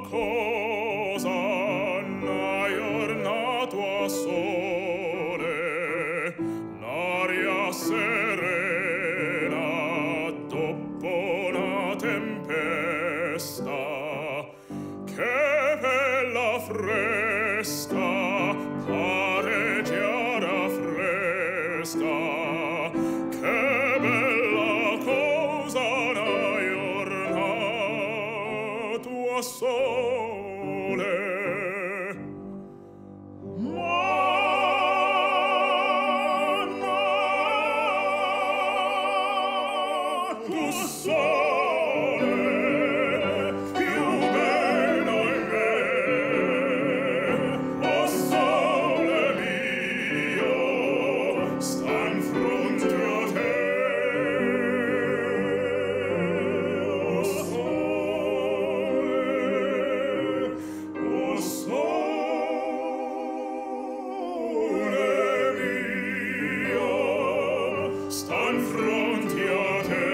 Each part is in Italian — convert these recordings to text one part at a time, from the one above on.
cosa n'aggiornato a sole, l'aria serena dopo una tempesta, che bella fresca, pareggiara fresca, che bella cosa n'aggiornato a sole. Tu sole, più bello in me, o sole mio, sta in fronte a te. O sole mio, sta in fronte a te.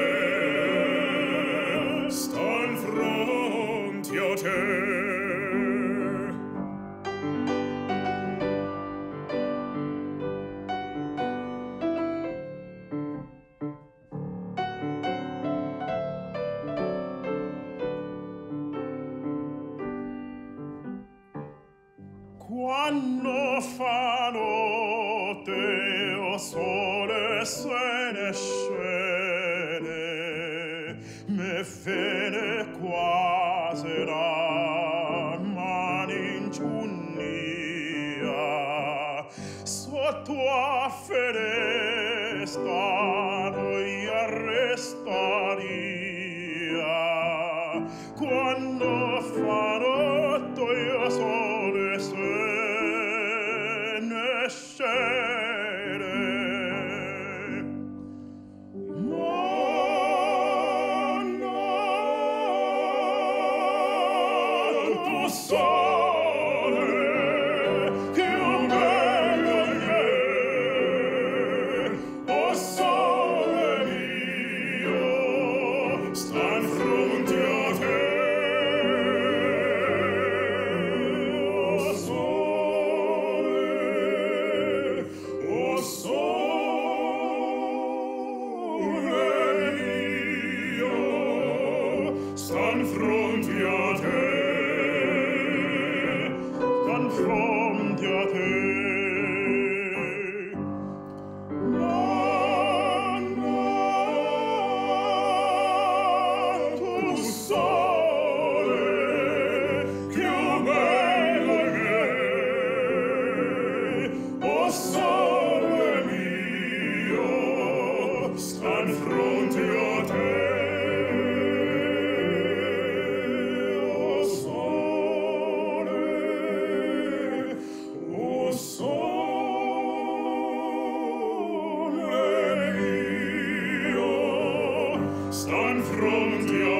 Stan fronte a te. Quando fa notte, o sole se ne scende, me fede quasi la malincunia, sotto a finestra noi arrestaria. Quando fa notte, o sole se ne scende. Tu sole, più bello in me, o sole mio, sta in fronte a te. O sole mio, sta in fronte a te. Fronte a te. Tu sole, più bello in me, o sole mio, sta in fronte a te. Stan fronte a